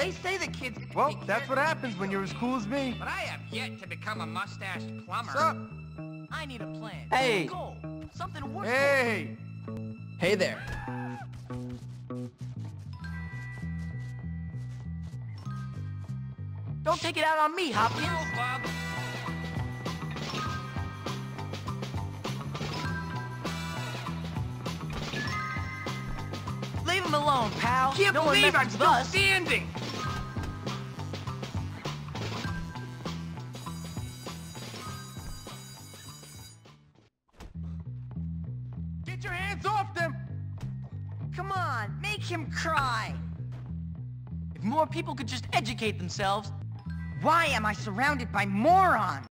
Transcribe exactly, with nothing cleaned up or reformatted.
They say the kids... Well, that's what happens when you're as cool as me. But I have yet to become a mustached plumber. What's up? I need a plan. Hey. Goal. Something to work Hey! Hey there. for. Don't take it out on me, Hopkins. Oh, Bob. Leave him alone, pal. Can't no one believe I'm messes with still us. standing. Get your hands off them! Come on, make him cry. If more people could just educate themselves. Why am I surrounded by morons?